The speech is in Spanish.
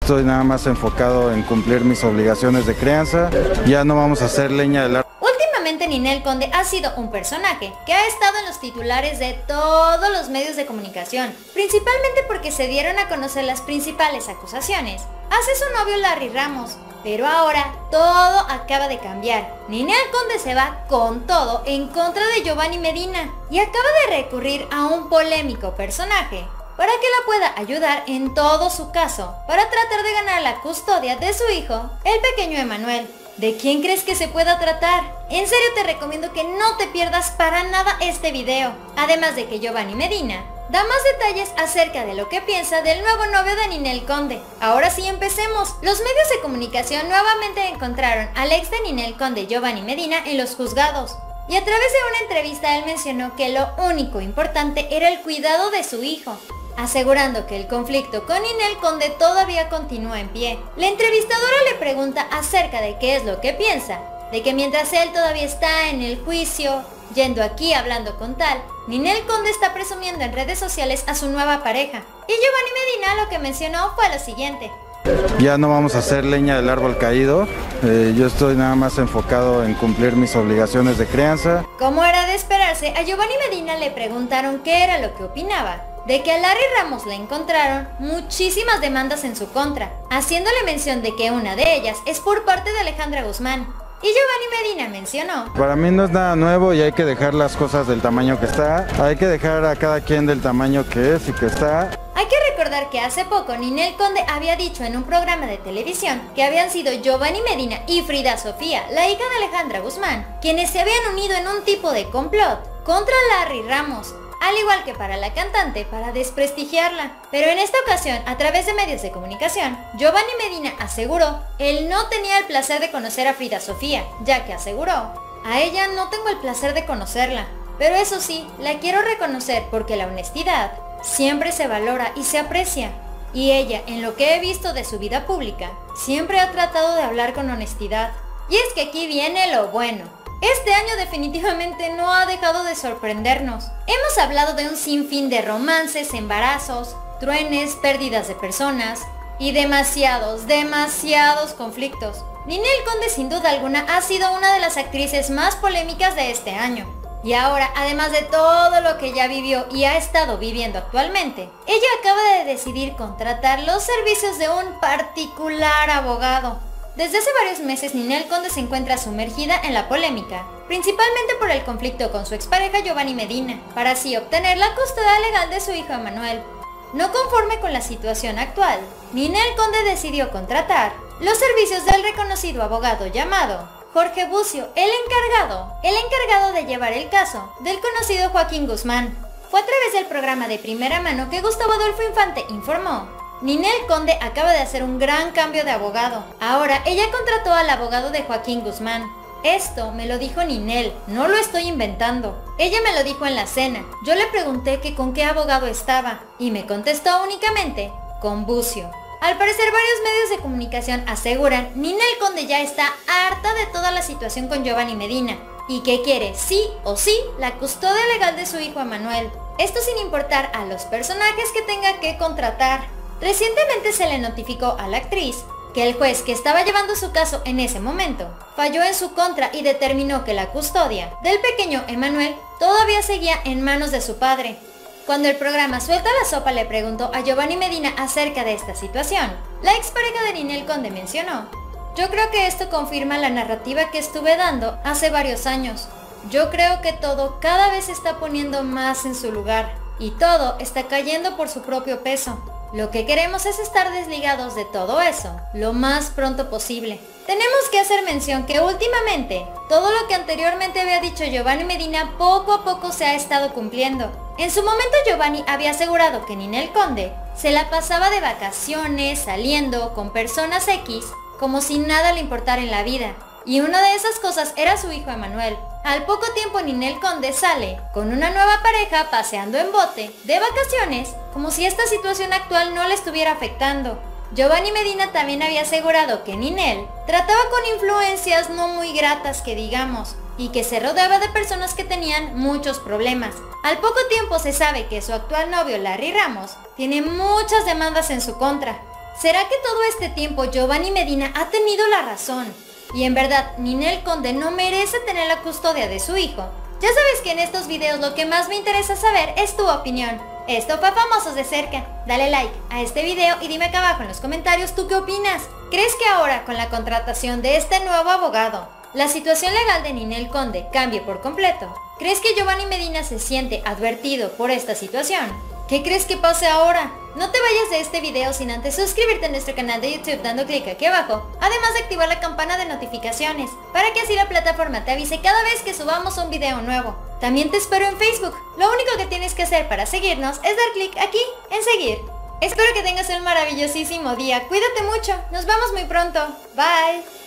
estoy nada más enfocado en cumplir mis obligaciones de crianza. Ya no vamos a hacer leña del árbol. Últimamente Ninel Conde ha sido un personaje que ha estado en los titulares de todos los medios de comunicación, principalmente porque se dieron a conocer las principales acusaciones hacia su novio Larry Ramos. Pero ahora todo acaba de cambiar. Ninel Conde se va con todo en contra de Giovanni Medina y acaba de recurrir a un polémico personaje para que la pueda ayudar en todo su caso, para tratar de ganar la custodia de su hijo, el pequeño Emanuel. ¿De quién crees que se pueda tratar? En serio te recomiendo que no te pierdas para nada este video. Además de que Giovanni Medina da más detalles acerca de lo que piensa del nuevo novio de Ninel Conde. Ahora sí, empecemos. Los medios de comunicación nuevamente encontraron al ex de Ninel Conde, Giovanni Medina, en los juzgados. Y a través de una entrevista él mencionó que lo único importante era el cuidado de su hijo, asegurando que el conflicto con Ninel Conde todavía continúa en pie. La entrevistadora le pregunta acerca de qué es lo que piensa, de que mientras él todavía está en el juicio, yendo aquí hablando con tal, Ninel Conde está presumiendo en redes sociales a su nueva pareja. Y Giovanni Medina lo que mencionó fue lo siguiente: ya no vamos a hacer leña del árbol caído. Yo estoy nada más enfocado en cumplir mis obligaciones de crianza. Como era de esperarse, a Giovanni Medina le preguntaron qué era lo que opinaba de que a Larry Ramos le encontraron muchísimas demandas en su contra, haciéndole mención de que una de ellas es por parte de Alejandra Guzmán. Y Giovanni Medina mencionó: para mí no es nada nuevo y hay que dejar las cosas del tamaño que está. Hay que dejar a cada quien del tamaño que es y que está. Hay que recordar que hace poco Ninel Conde había dicho en un programa de televisión que habían sido Giovanni Medina y Frida Sofía, la hija de Alejandra Guzmán, quienes se habían unido en un tipo de complot contra Larry Ramos, al igual que para la cantante, para desprestigiarla. Pero en esta ocasión, a través de medios de comunicación, Giovanni Medina aseguró él no tenía el placer de conocer a Frida Sofía, ya que aseguró: a ella no tengo el placer de conocerla, pero eso sí, la quiero reconocer porque la honestidad siempre se valora y se aprecia. Y ella, en lo que he visto de su vida pública, siempre ha tratado de hablar con honestidad. Y es que aquí viene lo bueno. Este año definitivamente no ha dejado de sorprendernos. Hemos hablado de un sinfín de romances, embarazos, truenes, pérdidas de personas y demasiados conflictos. Ninel Conde sin duda alguna ha sido una de las actrices más polémicas de este año. Y ahora, además de todo lo que ya vivió y ha estado viviendo actualmente, ella acaba de decidir contratar los servicios de un particular abogado. Desde hace varios meses Ninel Conde se encuentra sumergida en la polémica, principalmente por el conflicto con su expareja Giovanni Medina, para así obtener la custodia legal de su hijo Emanuel. No conforme con la situación actual, Ninel Conde decidió contratar los servicios del reconocido abogado llamado Jorge Bucio, el encargado de llevar el caso del conocido Joaquín Guzmán. Fue a través del programa de Primera Mano que Gustavo Adolfo Infante informó: Ninel Conde acaba de hacer un gran cambio de abogado. Ahora ella contrató al abogado de Joaquín Guzmán. Esto me lo dijo Ninel, no lo estoy inventando. Ella me lo dijo en la cena. Yo le pregunté que con qué abogado estaba y me contestó únicamente con Bucio. Al parecer varios medios de comunicación aseguran Ninel Conde ya está harta de toda la situación con Giovanni Medina y que quiere sí o sí la custodia legal de su hijo Emanuel. Esto sin importar a los personajes que tenga que contratar. Recientemente se le notificó a la actriz que el juez que estaba llevando su caso en ese momento falló en su contra y determinó que la custodia del pequeño Emanuel todavía seguía en manos de su padre. Cuando el programa Suelta la Sopa le preguntó a Giovanni Medina acerca de esta situación, la expareja de Ninel Conde mencionó: yo creo que esto confirma la narrativa que estuve dando hace varios años. Yo creo que todo cada vez se está poniendo más en su lugar y todo está cayendo por su propio peso. Lo que queremos es estar desligados de todo eso lo más pronto posible. Tenemos que hacer mención que últimamente todo lo que anteriormente había dicho Giovanni Medina poco a poco se ha estado cumpliendo. En su momento Giovanni había asegurado que Ninel Conde se la pasaba de vacaciones, saliendo con personas X, como si nada le importara en la vida. Y una de esas cosas era su hijo Emanuel. Al poco tiempo Ninel Conde sale con una nueva pareja paseando en bote, de vacaciones, como si esta situación actual no le estuviera afectando. Giovanni Medina también había asegurado que Ninel trataba con influencias no muy gratas que digamos, y que se rodeaba de personas que tenían muchos problemas. Al poco tiempo se sabe que su actual novio Larry Ramos tiene muchas demandas en su contra. ¿Será que todo este tiempo Giovanni Medina ha tenido la razón? Y en verdad, Ninel Conde no merece tener la custodia de su hijo. Ya sabes que en estos videos lo que más me interesa saber es tu opinión. Esto fue Famosos de Cerca. Dale like a este video y dime acá abajo en los comentarios tú qué opinas. ¿Crees que ahora con la contratación de este nuevo abogado, la situación legal de Ninel Conde cambie por completo? ¿Crees que Giovanni Medina se siente advertido por esta situación? ¿Qué crees que pase ahora? No te vayas de este video sin antes suscribirte a nuestro canal de YouTube dando clic aquí abajo, además de activar la campana de notificaciones, para que así la plataforma te avise cada vez que subamos un video nuevo. También te espero en Facebook. Lo único que tienes que hacer para seguirnos es dar clic aquí en seguir. Espero que tengas un maravillosísimo día. Cuídate mucho. Nos vemos muy pronto. Bye.